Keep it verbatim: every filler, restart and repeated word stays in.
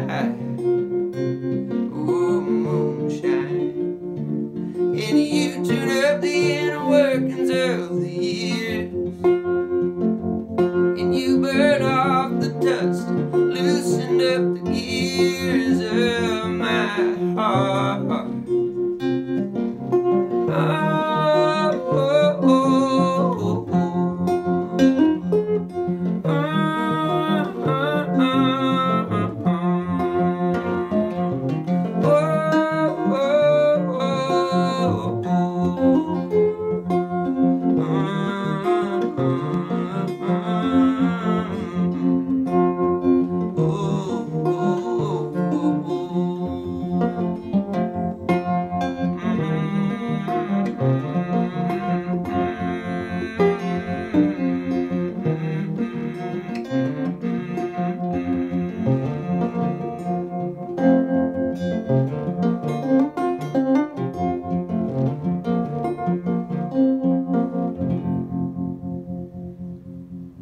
Oh, moonshine. And you tune up the inner workings of the years, and you burn off the dust, loosened up the gears of my heart. Oh,